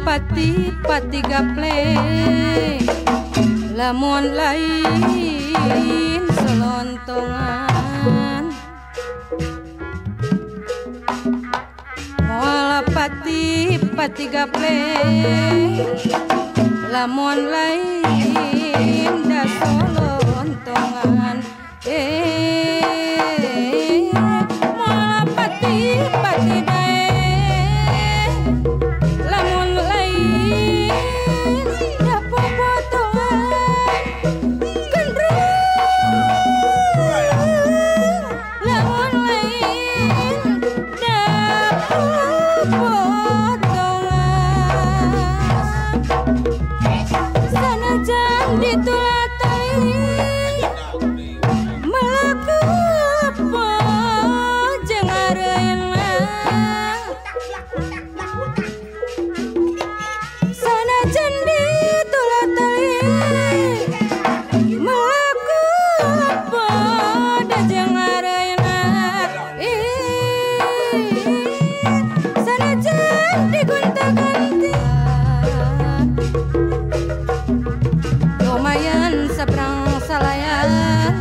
pati gaple lamun lain selontongan moal pati gaple lamun lain da selontongan moal pati bae lamun lain da popotongan gendruwo lamun lain da popotongan sanajan ditulatari melaku apa jeung areuna sanajan ditulatari melaku apa da jeung areuna sanajan digonta-ganti lumayan sabrang salayan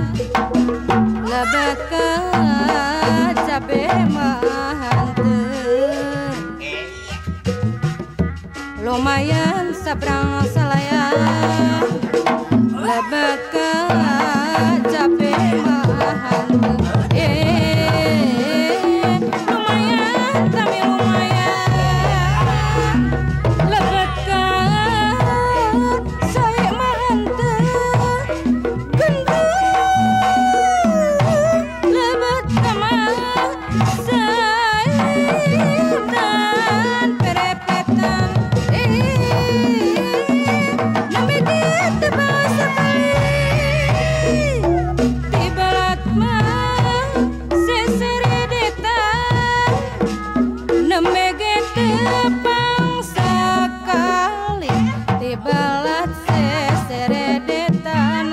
lebet ke cabe mah hanteu lumayan sabrang salayan lebet ke cabe mah hanteu lumayan kami lumayan lebet ke sae mah hanteu lebet kama saitan perepetan nambe kita bahasa kali tibalat mah seseredetan nambe kita bangsa kali tibalat seseredetan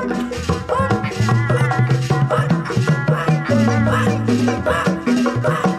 seseredetan